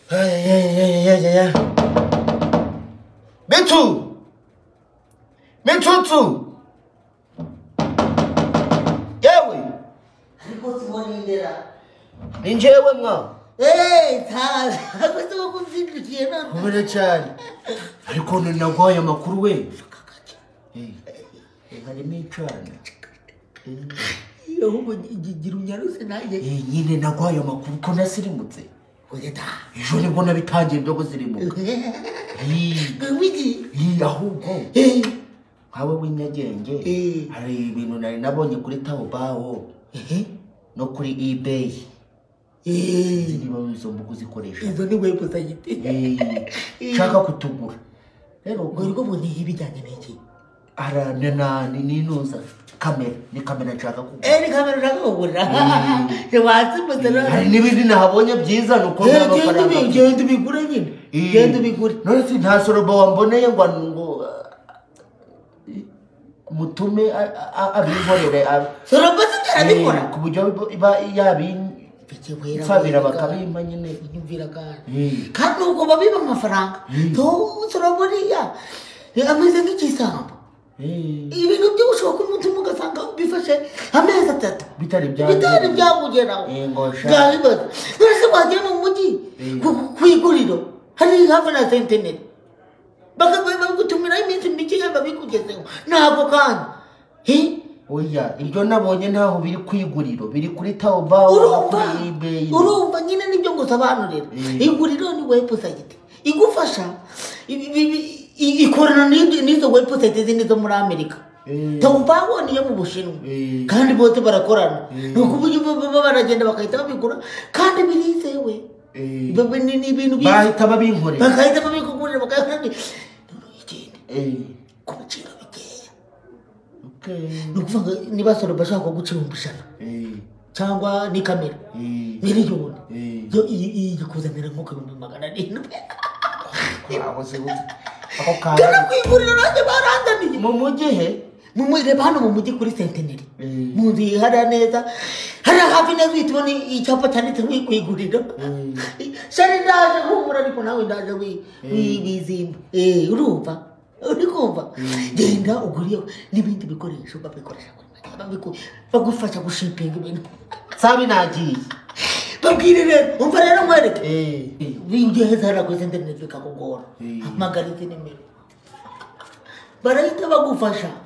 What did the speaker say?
Ya. Metutu. Yewe. Ariko sibonindera. Ninjewe mwa. Tazi. Akwese wakuzindukiye none. Kubera cyane. Ariko nagwaye amakuru we. Harimo icana. Ahubwo gira unyaruse nanjye. Nyine nagwaye amakuru ko nasirimutse. Ugeta. Ejo nibwo nabitangiye byo gusirimuka. Wiki. Ahubwo. Hawe w'inyagenge. Hari ibintu nari nabonye kuri Taobao. No kuri eBay. Niba wizomba kuzikoresha. Izo ni website. Shaka kutugura. Rero ubwo muri ibijyanye n'iki? Arana ninuza kamera ni kamera nshaka kugura. Ni kamera nshaka kugura. Watsimutse no. Hari n'ibindi nahabonye byiza nuko n'amafaranga. Genda ubigure nyine. Genda ubigure. None si nta sorobo wamboneye ngo mutume abinkorere sorobo zitarabikora ku buryo fabira bakabimpa nyine nyumvira kandi ubwo babiba amafaranga to sorobo riya ameze nk'ikisambo ibintu by'ubushoboka umutima ugasanga bifashe amezi 3 bitari byabugeraho bwahibaza none se wagiye mu mujyi kwiguriro hari hafi na centenary bakagutumira iminsi mike babikugezeho ntabwo kandi oya ibyo nabonye ntaho biri kwiguriro biri kuri Taobao kuri eBay urumva nyine nibyo ngusobanurira iguriro ni website igufasha ikorana n'izo website zindi zo muri Amerika Taobao niyo mu Bushinwa kandi bose barakorana nuko uburyo baragenda bakahita babigura kandi birizewe ni ibintu bahita babinkorera bakahita babikugurira bakahita ku biciro bikeya nukuvuga niba soro bashaka gucirumbishana cyangwa ni kamera miliyoni yo ikuzanira nko 700 ako kana kwigurira nanjye barandaniye mu mujyi he mu mujyi hano mu mujyi kuri centenary mu nzi hara neza hari hafi neza itubona icyapa cyanditse kwigurira shari ndaje humura ariko nawe ndaje wibizimba urumva uri kumva genda uguriye n'ibindi bikoresho babikoresha bagufasha gushipinga ibintu sabi nagiye babwire rero umva rero mwereke bingeheza hara kuri internet bikakugora hamagara izi nimero barahita bagufasha